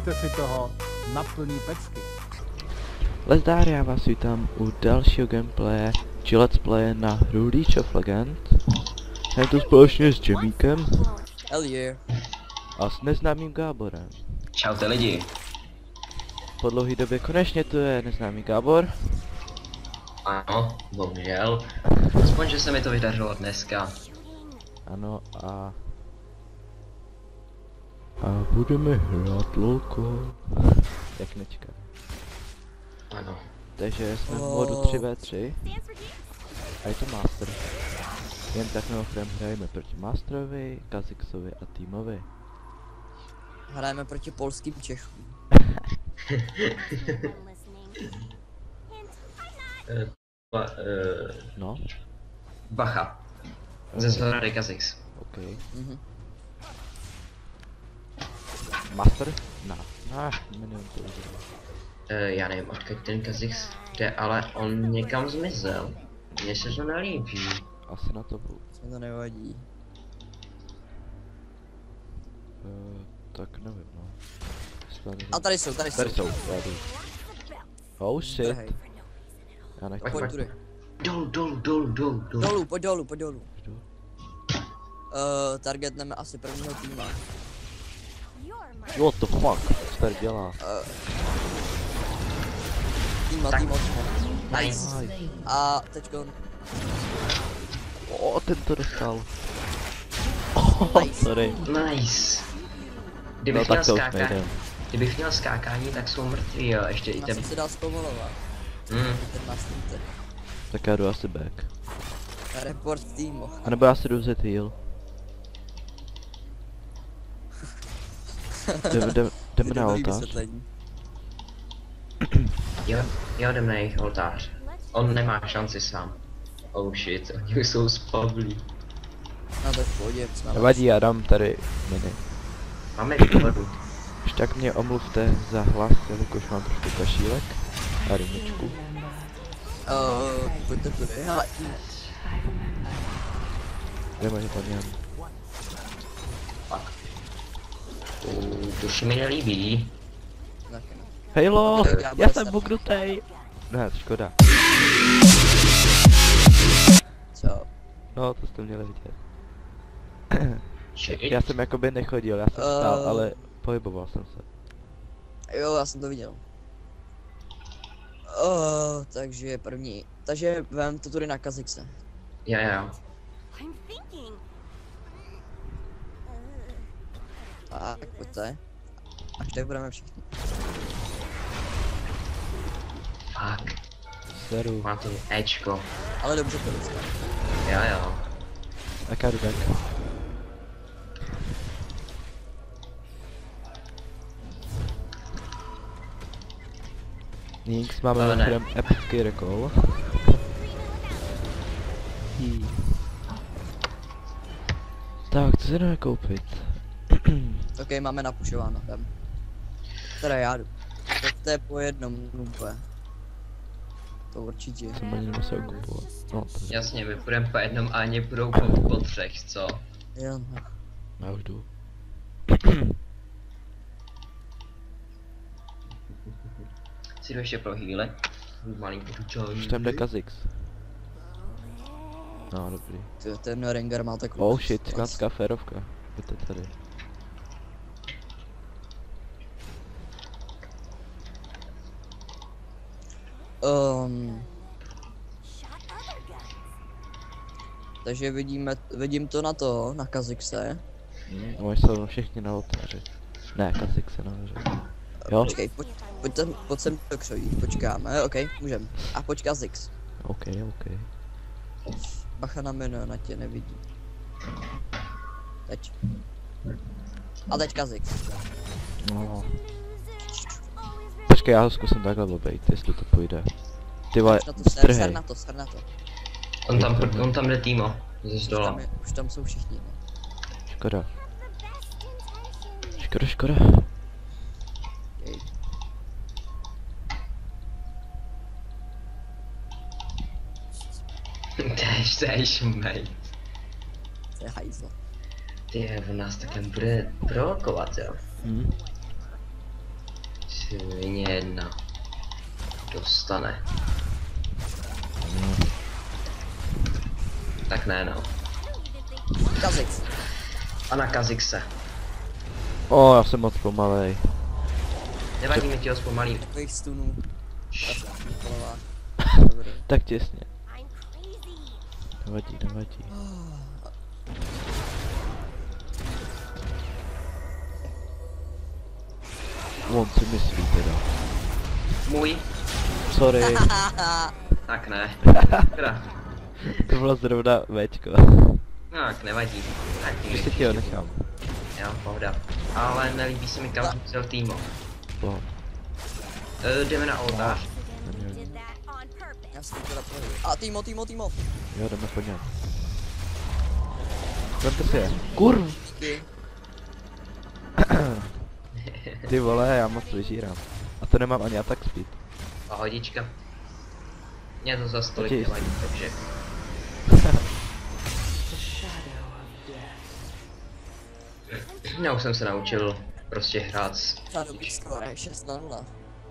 Užijte si toho na plný pecky. Lezdár, já vás vítám u dalšího gameplaye či let's playe na hru League of Legends. Jsem tu společně s Jamíkem Hell yeah. a s neznámým Gáborem. Čaute lidi. Po dlouhé době konečně tu je neznámý Gábor. Ano, bohužel. Aspoň, že se mi to vydařilo dneska. Ano a budeme hrát lolko. Jak nečeká. Ano. Takže jsme v modu 3v3 a je to Master. Jen tak mimochodem hrajeme proti Masterovi, Kha'Zixovi a týmovi. Hrajeme proti polským Čechům. No, Bacha. Ze Zhorady Kha'Zix. ok. Master? Jmenujem to už. Já nevím, odkud ten Kha'Zix jde, ale on někam zmizel. Mně se to nelíbí. Asi na to budu. Co to nevadí. Tak nevím, no. A tady jsou. Tady jsou, já jdu. Oh shit. Drhej. Já nechci. Pojď tudy. Dolů. Pojď dolů. Jdu. Targetneme asi prvního týma. What the fuck? Co tady dělá? Tým. Nice. A teďko. Ten to dostal. Oh, Nice. sorry. Nice. No tak to už nejdem. Kdybych měl skákání, tak jsou mrtví, jo, ještě i Já ten. jsem si dal zpomalovat. Ten master. Tak já jdu asi back. Report týmu. A nebo já si jdu vzít heal. Jdeme na oltář. Jo, jdem na jejich oltář. On nemá šanci sám. Oh shit, oni už jsou spavlí. No tak v pohodě, jsme Nevadí, já dám tady mini. Máme výhodu. Už tak mě omluvte za hlas, jelikož mám trošku kašílek a rýmičku. Pojďte tudy, hele. Jdeme po něm. Fuck. To se mi nelíbí. Taky no. Hej lol, Tak já já budu jsem se- bugnutej. Ne, škoda. Co? No, to jste měli vidět. Shit. Já jsem jakoby nechodil, já jsem stál, ale pohyboval jsem se. Jo, já jsem to viděl. Takže první. Takže vem to tudy na Kha'Zixe. Jo. Tak, pojďte. Až tak budeme všichni. Fuck. Seru. Má to Ečko. Ale dobře to dostal. Jo. Tak já jdu back. Nix, máme Ale ne. mimochodem epický recall. Tak, co se jdeme koupit? Ok, máme napušováno tam. Teda já jdu. To je po jednom nube. To určitě. Jsem ani nemusel kupovat. No, to je. Jasně, my půjdeme po jednom a oni budou po třech, co? Jo, no. Já už jdu. Si jdu ještě pro chvíli. Malý poručování. Už tam jde Kha'Zix. No, dobrý. Ten Rengar má takový. Oh shit, kladská férovka. Pojďte tady. Takže vidím to na Kha'Zixe. Oni jsou všichni na oltáři. Ne, Kha'Zix se nahoře. Jo? Počkej, pojď sem do křoví, počkáme, ok, můžem. A pojď Kha'Zix. Ok. Bacha na menu, na tě nevidí. Teď. A teď Kha'Zix. No. Počkej, já ho zkusím takhle obejít, jestli to půjde. Ty vole, Ser na strhej. to. On tam jde týmo. Ze zdola. Už tam jsou všichni. No. Škoda. Okay. Tež, mate. To je hajzl. Ty, on nás takhle bude provokovat, jo. Svině jedna. Dostane. Tak ne no. Kazix. A na Kazixe. O, já jsem moc pomalej. Nevadí mi, ti ho zpomalím. Takových stunů. Dobrý. Tak těsně. Nevadí, nevadí. On si myslí teda. Můj? Sorry, Tak ne. Teda. to bylo zrovna Včko. Tak nevadí. Tak ti Prostě ti ho nechám. Jo, pohoda. Ale nelíbí se mi kam zůstal týmo. Po. Jdeme na oltář. Já si to teda projdu. A Týmo. Jo, jdeme po něm. Vemte si je. Kurv! Díky. Ty vole, já moc vyžírám. A to nemám ani attack speed. Pohodička. Mě to zas tolik Taky nevadí, takže. Já už jsem se naučil prostě hrát s... Ta dobrý skóre, 6-0.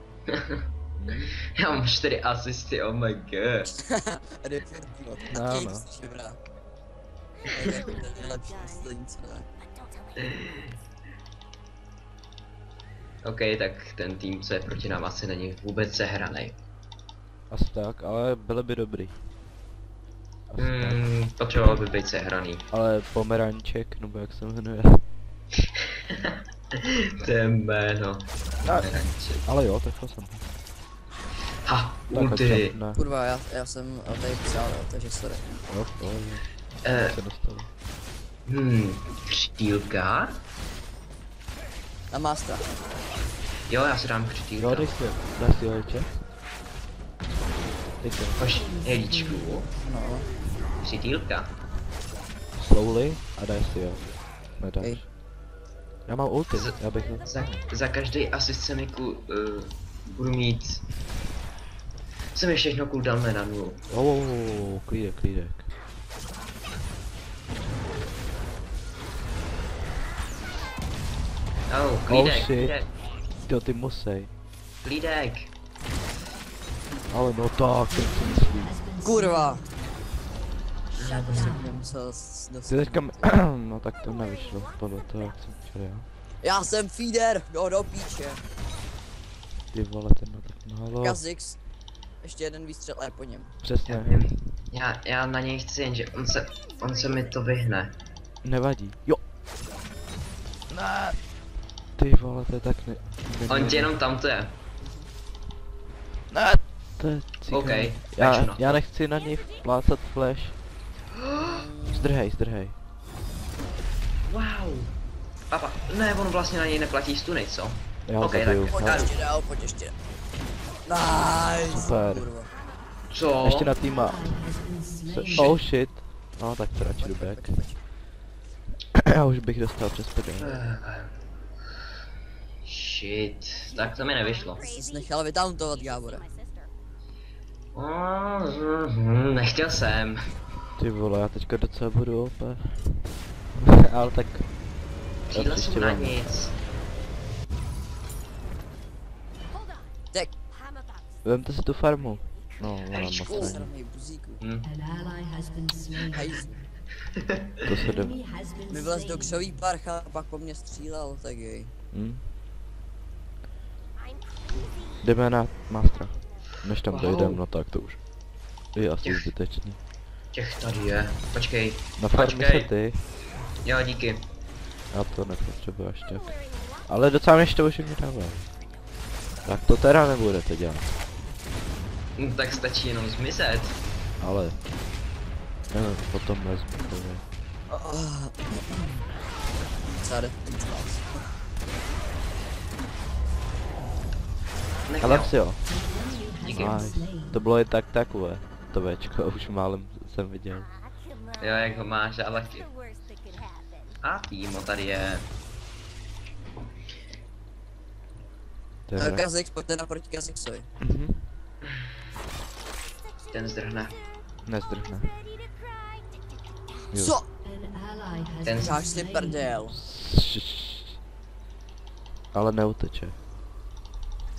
Já mám 4 asisty, oh my god. Definitivně. No, A no. Kate šibra. To je nejlepší poslední, co ne. OK, tak ten tým, co je proti nám, asi není vůbec sehranej. Asi tak, ale byly by dobrý. Asi tak. Potřeboval by být sehraný. Ale pomeranček, nebo jak se jmenuje. To je jméno. Ale jo, trefil jsem. Ha, Tak ulti. ne. Kurva, já jsem tady psal, takže sorry. Jo, jo, se dostali. Křtýlka? Na Mastra. Jo, já si dám Jo, křtýlka. dej si hoďče. Dej si ho. Hoš, helíčku. No, Křtýlka. Slowly a daj si jo. Nedáš. Ej. Já mám ulti, já bych... Za každý asist se mi budu mít... Se mi všechno cooldown na nulu. Klídek. Klídek, shit. klídek, Jo, ty musej. klídek. Ale no tak, ten si myslí. kurva. Já prostě mě musel dostat. Ty teďka no tak to nevyšlo, podle toho jak jsem chtěl já. Já jsem feeder, do píče. Ty vole, ten má tak málo. Kazix. Ještě jeden výstřel a je po něm. Přesně. Já na něj chci, jenže on se mi to vyhne. Nevadí. Jo. Ne. Ty vole, to je tak ne... On tě jenom tamto je. Ne. To je cíka. OK, Já nechci na něj plácat flash. Zdrhej. Wow. Papa, ne, on vlastně na něj neplatí stuny, co? Já OK, ho zabiju. tak Pojď ještě dál. Nice. Super. Kurva. Co? Ještě na týma. Oh shit. No tak to radši jdu back. Já už bych dostal přes pedál. Shit, tak to mi nevyšlo. Jsi nechal vytauntovat, Gábore. Nechtěl jsem. Ty vole, já teďka docela budu OP. Ale tak... Přijde příště jsem na vám- nic. Tak, Vemte si tu farmu. No, ona Heličku. moc není. srnej buzíku. Hm. Hejz. To se jde. Mi vlez do křový parcha a pak po mně střílel, tak jej. Jdeme na Mastra. Než tam Wow. dojdem, no tak to už je asi Těch- zbytečný. Těch tady je. Počkej. Na farmu Počkej. se ty. Jo, díky. Já to nepotřebuji až tak. Ale docela mě to už mě dává. Tak to teda nebudete dělat. Tak stačí jenom zmizet. Ale... Nevím, potom vezmu to. Tady. Nech Ale jo. si jo. Díky. Nice. To bylo jen tak takové. To Včko už málem jsem viděl. Jo, jak ho máš, ale taky. A Týmo tady je. To je hra. Kazix, pojďte naproti Kazixovi. Mhm. Ten zdrhne. Nezdrhne. Jo. Co? Ten Dáš si prdel. Ale neuteče.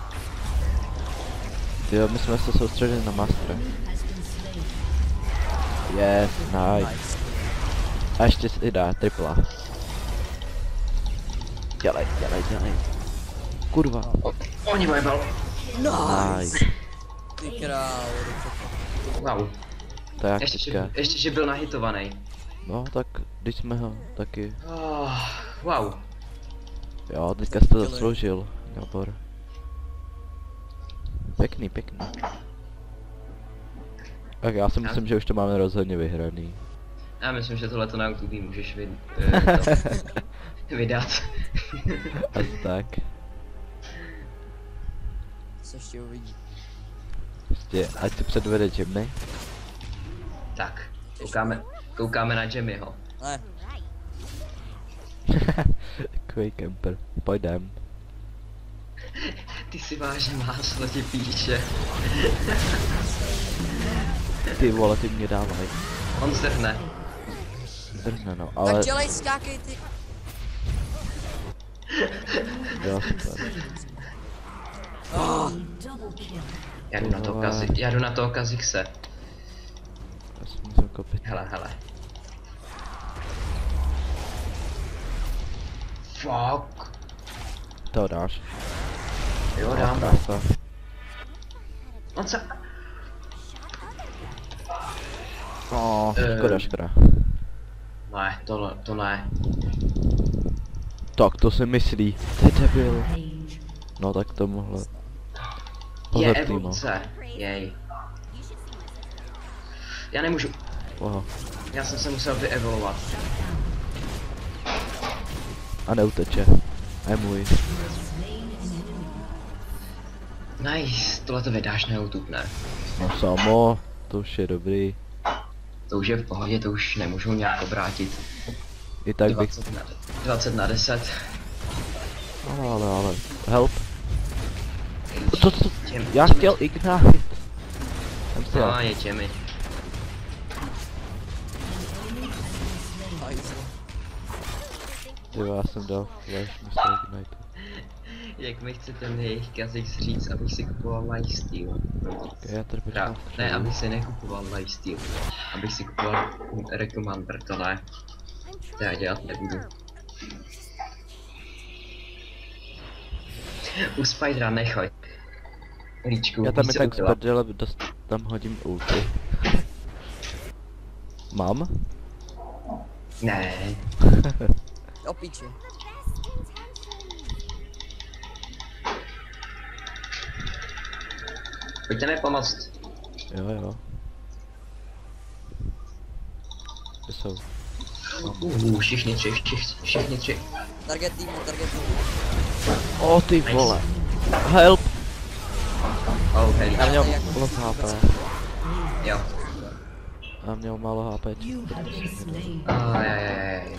Jo, my jsme se soustředili na Mastra. Yes, nice. A ještě si dá tripla. Dělej. Kurva. Oni mají bal. Nice. Ty krávo, Wow. To jak Ještě, teďka. ještě, že byl nahitovaný. No tak, když jsme ho taky. Oh, wow. Jo, teďka jsi to zasloužil, Gabor. Pěkný. Tak já si myslím, že už to máme rozhodně vyhraný. Já myslím, že tohle na YouTube můžeš vydat. Asi tak. co ještě uvidí. Prostě, ať to předvede Jimmy. Tak, koukáme na Jimmyho. Ne, Takový kemper. Pojďem. Ty si vážně máslo, ti píče. Ty vole, ty mě dávaj. On zdrhne. Zdrhne no, tak ale dělej, skákej ty. jo, super. Oh, Já jdu na toho Kazikse. Já si musím kopit. Hele. Fuck. To dáš. Jo, No, dám. krása. On se... No, škoda. Ne, to ne. Tak to si myslí. Ty debil. No tak to mohlo. Je Pozor týmo. evoluce. Jej. Já nemůžu. Wow. Já jsem se musel vyevolovat. A neuteče. A je můj. Nice, tohle to vydáš na YouTube, ne? No samo, to už je dobrý. To už je v pohodě, to už nemůžu nějak obrátit. I tak bych... 20 na 10. Ale, help. Co? Já Jimmy. chtěl Ignite. Jsem si No, je Jimmy. hajzl. Jo, já jsem dal flash místo Ignite. Jak mi chcete mi jejich Kha'Zix říct, abych si kupoval lifesteal? Já tady Teda, počkám. ne, abych si nekupoval lifesteal. Abych si kupoval Recommander, to ne. To já dělat nebudu. U Spidera nechoď. Líčku, Já tam víc i se tak z udělat. prdele tam hodím ulti. Mám? Ne. Do píči. Pojďte mi pomoct. Jo. Kde jsou? Všichni tři. Target týmu. O ty vole. Help! Oh, hej. Já měl low HP. Jo. A měl málo HP. Ajajajaj.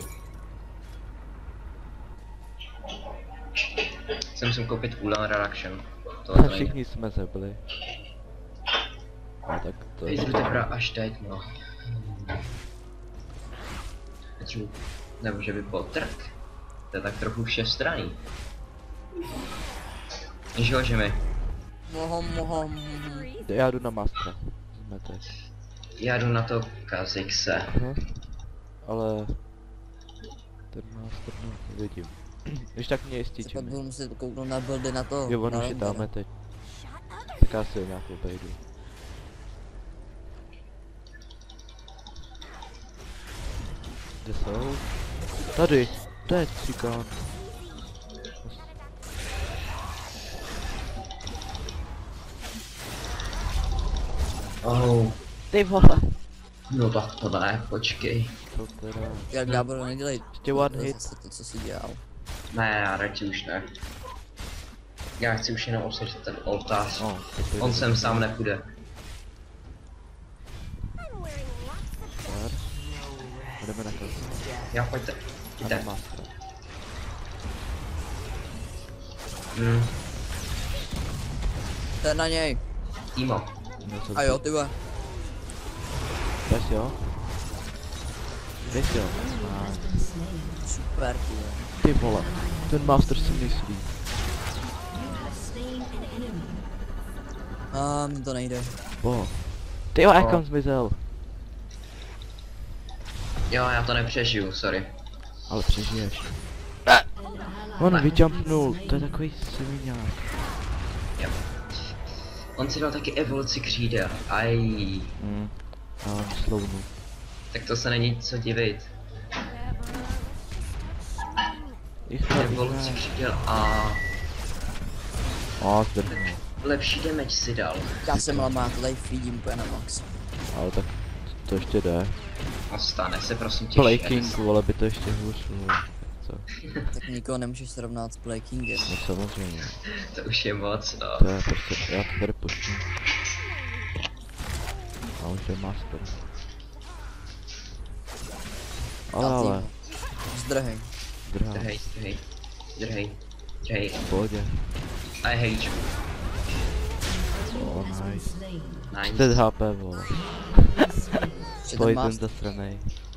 Se musím koupit cooldown reduction. Tohle to nejde. Všichni jsme zabili. A tak to je... Jdu teprve až teď, no. Nebo že by potrk. To je tak trochu všestranný. Že že mi. Mohom. Já jdu na Mastra. Zmete. Já jdu na to Kha'Zix. Ale... Ten Master nevidím. Když tak mě jistí, Pak budu muset kouknout na buildy na to. jo, on na už je Rendera. dáme teď. Tak já si ho nějak obejdu. Kde jsou? Tady! Teď, cikán. Oh, Ty vole! no tak to ne, počkej. To teda... Jak Gábor, nedělej. Ještě one hit. Zase to, co si dělal. Ne, já radši už ne. Já chci už jenom osvěžit ten oltář. No, On sem sám nepůjde. Super. Jdeme na kazu. Já pojďte. A na Jde. Mastra. To je na něj. Timo. A jo, ty vole. Jdeš jo? Jdeš jo? Nice. Super, ty vole. Ty vole, ten Master si myslí. Mi to nejde. Bo. Ty jo, jak No. on zmizel? Jo, já to nepřežiju, sorry. Ale přežiješ. On vyjumpnul, to je takový sviňák. Jo. On si dal taky evoluci křídel. Aj. A on slownul. Tak to se není co divit. Evoluci křídel a Zdrhnul. lepší damage si dal. Já jsem lamá, to tady feedím úplně na max. Ale tak to ještě jde. A stane se prosím tě. Play King, vole, by to ještě hůř bylo. Tak co? Tak nikoho nemůžeš srovnat s Play Kingem. No samozřejmě. To už je moc, no. To je prostě, já to tady pustím. A už je Master. Ale, Zdrhej. druhá, Drhej, drhej. Drhej. Drhej. v pohodě. I hate you. Oh, nice. 40 Nice. HP, vole. Ještě ten Poison má zasranej.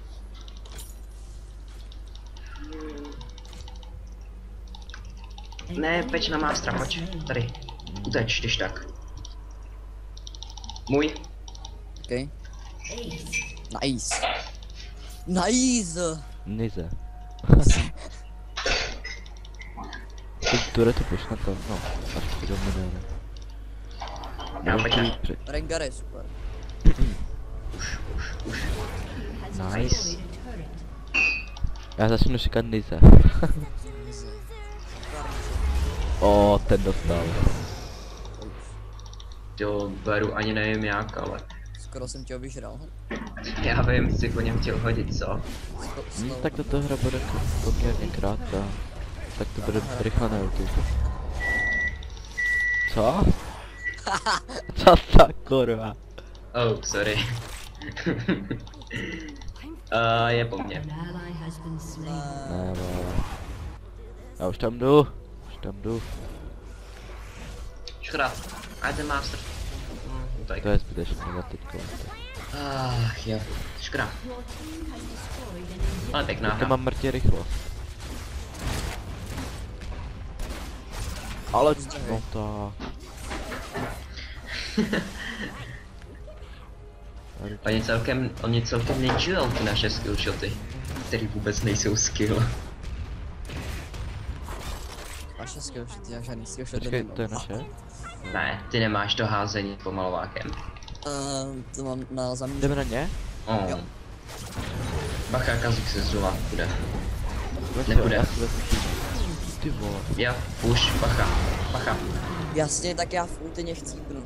Ne, peč na mástra, pojď. Tady. Uteč, když tak. Můj. okay. Nice. Nice. Nize. Tu push na to, no, až přijdou miliony. Já pojď. Rengar je super. Už. Nice. Já začnu říkat Nize. Ten dostal. To beru ani nevím jak, ale. Skoro jsem tě obyžral. Já vím, jsi po něm chtěl hodit, co? Tak tato hra bude poměrně krátká. Tak to bude rychle na YouTube. Co? Co ta kurva? Oh, sorry. Je po mně. Ne, vole. Já už tam jdu. Škoda. A ten master. Tak. To je zbytečné na teďko. Jo. Škoda. Ale pěkná To hra. mám mrtě rychlost. Ale no tak. Oni celkem nežijou ty naše skillshoty, který vůbec nejsou skill. Vaše skillshot, já žádný skillshot Počkej, nemám. to je naše? Ne, ty nemáš to házení pomalovákem. To mám na zamíření. Jdeme na ně? Jo. Bacha, Kha'Zix se zrovna bude. Veš Nebude. jo, já si vezmu ty vole. Jo, už, bacha. Jasně, tak já v ultině chcípnu.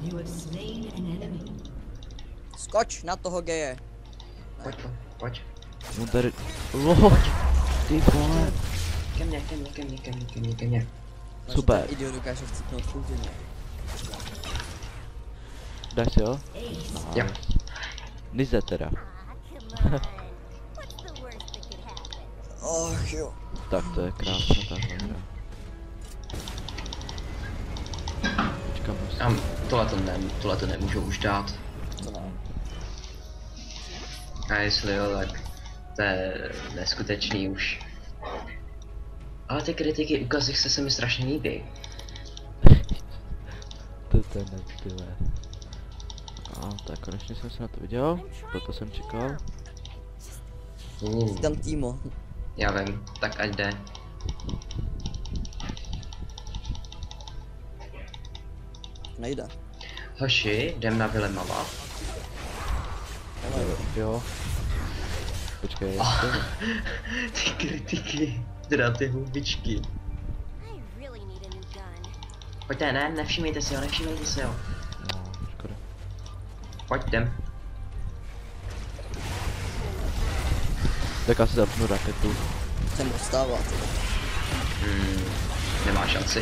Skoč na toho geje. Pojď. No tady... Loho! Ty vole. Ke mně. Super. Ten idiot dokáže chcípnout v ultině. Dáš si jo? Jo. Nize teda. Och jo. Tak to je krásná tahle hra. Počkám asi. A tohle to nemůžu už dát. To ne. A jestli jo, tak to je neskutečný už. Ale ty kritiky ukazích se mi strašně líbí. To je netyvé. A tak konečně jsem se na to viděl, proto jsem čekal. Tam Timo. Já vím, tak ať jde. Nejde. Hoši, jdem na Vilemava. Jo. Počkej, Ty kritiky, teda ty hubičky. Pojďte, ne, nevšímejte si ho, no, škoda. Pojď, jdem. Tak asi zapnu raketu. Jsem dostává. Nemá šanci.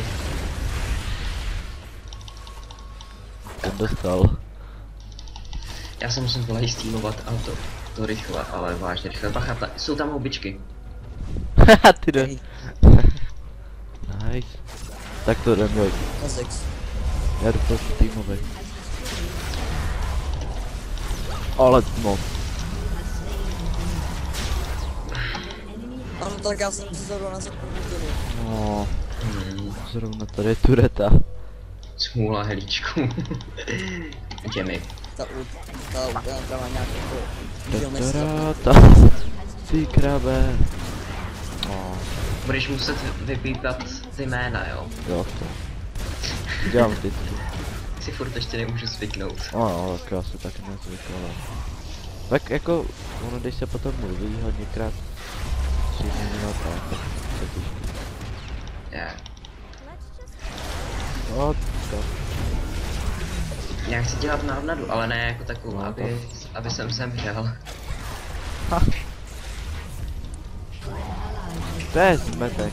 Ten dostal. Já se musím tohle steamovat, ale to rychle, ale vážně rychle. Bacha, jsou tam hubičky. Haha, ty jde. Hej, Nice. Tak to jdem, jo. Kazex. Já jdu prostě týmovej. Ale no. Ano, tak já jsem zrovna na zaprvé. No. Zrovna tady je tureta. Smůla helíčku. Jdeme. Ta ultra má nějak jako... výdělný Tatarata. Ty krabe. No. Budeš muset vypípat ty jména, jo? Jo, to. Dělám vždycky. Si furt ještě nemůžu zvyknout. No, tak já se taky nezvykl, ale... Tak jako, ono když se potom mluví hodněkrát 3 minut, tak to je těžké. Yeah. No, to. Já chci dělat návnadu, ale ne jako takovou, No, aby jsem zemřel. Ha. To je zmetek.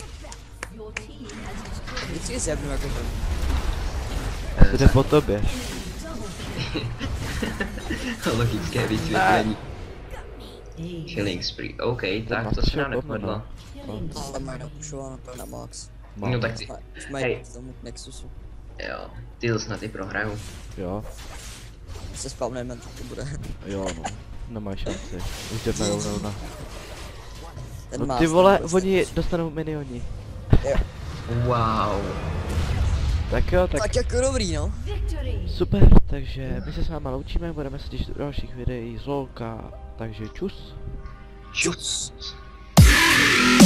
Vždycky zjebnu jako ten. To jde po tobě. Logické vysvětlení. Killing spree, OK, tak to se nám nepovedlo. Ale mají napušováno to na max. No tak ty, Už mají hej. tomu Nexusu. jo, ty to snad i prohraju. Jo, Se spavneme, tak to bude. jo no. Nemáš šanci. Už jdeme rovnou na... Ten No má ty vole, prostě. oni dostanou minioni. Jo. Wow. Tak jo, tak Tak jako dobrý, no. super, takže my se s váma loučíme, budeme se těšit do dalších videí z LOLka, takže čus. Čus.